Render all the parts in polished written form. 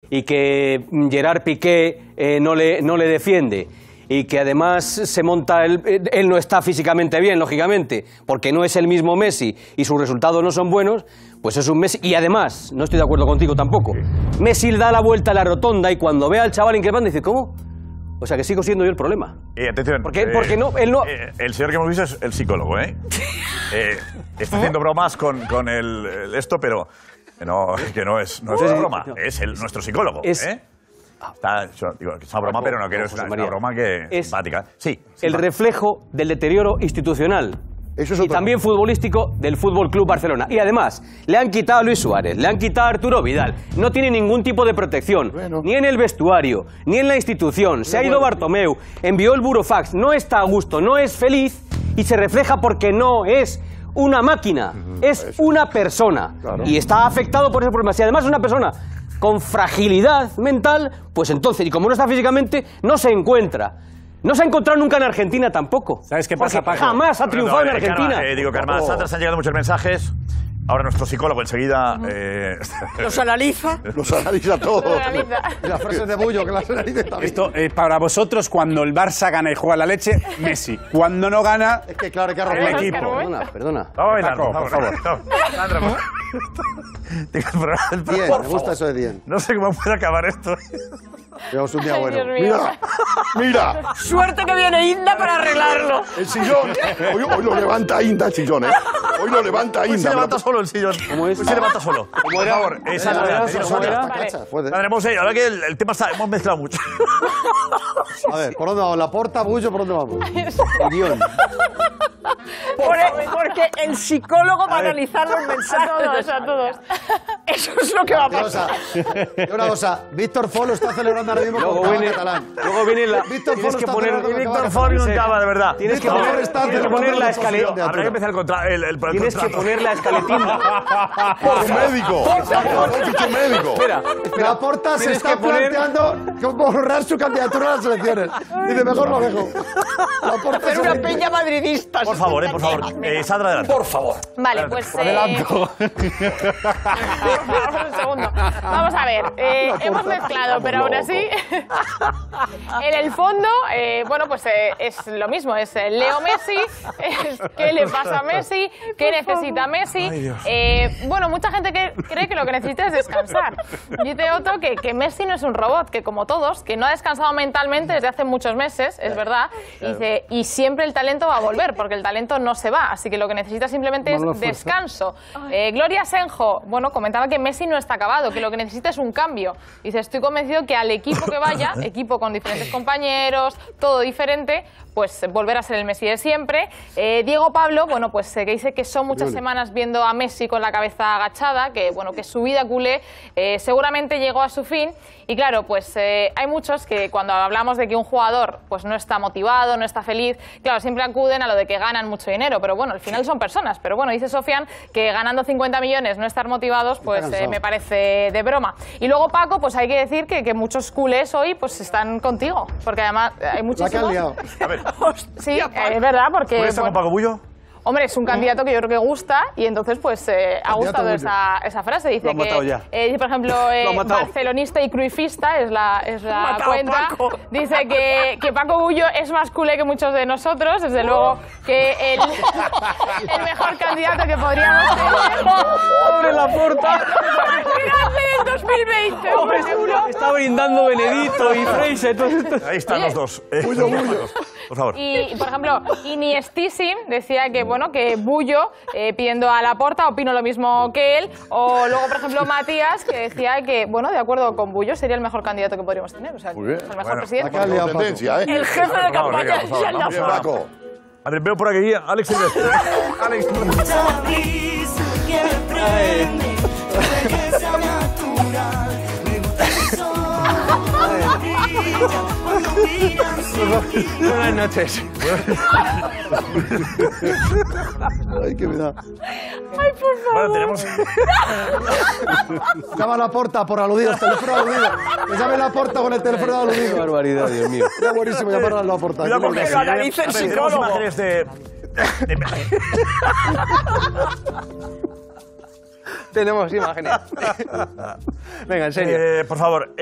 y que Gerard Piqué no le defiende, y que además se monta, él no está físicamente bien, lógicamente, porque no es el mismo Messi y sus resultados no son buenos, pues es un Messi. Y además, no estoy de acuerdo contigo tampoco, Messi da la vuelta a la rotonda y cuando ve al chaval increpando dice, ¿cómo? O sea que sigo siendo yo el problema. Atención. Porque no, él no... el señor que hemos visto es el psicólogo, ¿eh? Está haciendo bromas con esto, pero que no es una broma, es nuestro psicólogo, ¿eh? Digo, es una broma, pero no quiero, es una broma que es simpática. Sí. El reflejo del deterioro institucional y también futbolístico del Fútbol Club Barcelona. Y además, le han quitado a Luis Suárez, le han quitado a Arturo Vidal. No tiene ningún tipo de protección, ni en el vestuario, ni en la institución. Se ha ido Bartomeu, envió el burofax, no está a gusto, no es feliz y se refleja porque no es una máquina, es una persona. Y está afectado por ese problema. Si además es una persona con fragilidad mental, pues entonces, y como no está físicamente, no se encuentra. No se ha encontrado nunca en Argentina tampoco. ¿Sabes qué pasa, Paco? Jamás ha triunfado en Argentina. Karma, Sandra, se han llegado muchos mensajes. Ahora nuestro psicólogo enseguida... ¿Los analiza? Los analiza todo. Y las frases de Bullo, que las analiza también. Esto, para vosotros, cuando el Barça gana y juega la leche, Messi. Cuando no gana, es que claro, que el equipo. Perdona. Vamos a bailar, Paco, por favor. Sandra, Bien, me gusta eso de bien. No sé cómo puede acabar esto. Llevamos un día bueno. Mira. Suerte que viene Inda para arreglarlo. El sillón. Hoy lo levanta Inda el sillón, ¿eh? Hoy lo levanta Inda. Hoy se levanta solo el sillón. ¿Cómo es? Hoy se levanta solo. Por favor, Sandra. Ahora que el tema está... Hemos mezclado mucho. A ver, ¿por dónde vamos? ¿La Porta, Bullo? ¿Por dónde vamos? El guión. Porque el psicólogo va a analizar los mensajes. A todos. Eso es lo que va a pasar. Una cosa, Víctor Folo está celebrando ahora mismo con catalán. Luego viene la... Víctor Folo está celebrando con Víctor Folo nunca, de verdad. Tienes que poner la escaleta. Habrá que empezar el Tienes que poner la escaletina. Un médico. Un médico. Espera. La Porta se está planteando borrar su candidatura a las elecciones. Dice, mejor lo dejo. Hacer una peña madridista. Por favor. Sandra, adelante. Por favor. Vale, pues... Adelanto. Un segundo. Vamos a ver. Hemos mezclado, pero aún así... En el fondo, bueno, pues es lo mismo. Es Leo Messi. ¿Qué le pasa a Messi? ¿Qué necesita Messi? Bueno, mucha gente cree que lo que necesita es descansar. Dice Otto que Messi no es un robot, que como todos, que no ha descansado mentalmente desde hace muchos meses, es verdad. Dice, y siempre el talento va a volver, porque el talento no se va, así que lo que necesita simplemente es descanso. Gloria Senjo, bueno, comentaba que Messi no está acabado, que lo que necesita es un cambio. Dice, estoy convencido que al equipo que vaya, equipo con diferentes compañeros, todo diferente, pues volverá a ser el Messi de siempre. Diego Pablo, bueno, pues que dice que son muchas semanas viendo a Messi con la cabeza agachada, que bueno, que su vida culé seguramente llegó a su fin. Y claro, pues hay muchos que cuando hablamos de que un jugador pues no está motivado, no está feliz, claro, siempre acuden a lo de que ganan mucho dinero, pero bueno, al final son personas. Pero bueno, dice Sofian que ganando 50 millones no estar motivados, pues me parece de broma. Y luego, Paco, pues hay que decir que muchos culés hoy pues están contigo, porque además hay muchísimos... A ver. Sí, es verdad, porque... ¿Puedes estar con Paco Bullo? Hombre, es un candidato que yo creo que gusta y entonces pues ha gustado esa frase. Dice que, por ejemplo, barcelonista y cruifista es la cuenta. Dice que Paco Bullo es más culé que muchos de nosotros, desde luego que el mejor candidato que podríamos tener. ¡Abre la puerta! ¡Grande del 2020! Hombre, está brindando Benedito y Freise. Ahí están los dos. Bullo. Por favor. Y, por ejemplo, Iniestísim decía que, bueno, que Bullo, pidiendo a Laporta, opino lo mismo que él. O luego, por ejemplo, Matías, que decía que, bueno, de acuerdo con Bullo, sería el mejor candidato que podríamos tener. O sea, el mejor presidente. El jefe de campaña es el Paco. A ver, veo por aquí a Alex Silvestre. Alex. Buenas noches. Ay, qué me da. Ay, por favor. Bueno, tenemos... Llama a la Porta por aludidos, teléfono aludido. Que llame la Porta con el teléfono aludido. Qué barbaridad, Dios mío. Era buenísimo llamar a la Porta. Cuidado con Que lo analice el tenemos psicólogo. imágenes de... Tenemos imágenes. Venga, en serio. Por favor.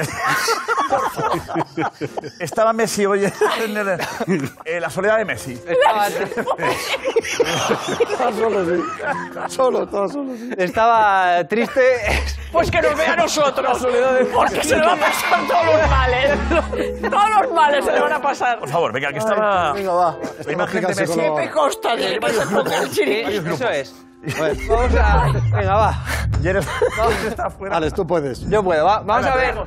Estaba Messi hoy en la soledad de Messi. Estaba solo, sí. Estaba solo, sí. Estaba triste. Pues que nos vea a nosotros. Porque se le va a pasar todos los males. Todos los males se le van a pasar. Por favor, venga, que estaba... Venga, va. La imagen de Messi. ¿Qué me consta de varios grupos? Eso es. Bueno, vamos a... Venga, va. ¿Quieres? Está fuera. Alex, tú puedes. Yo puedo. Vamos a ver.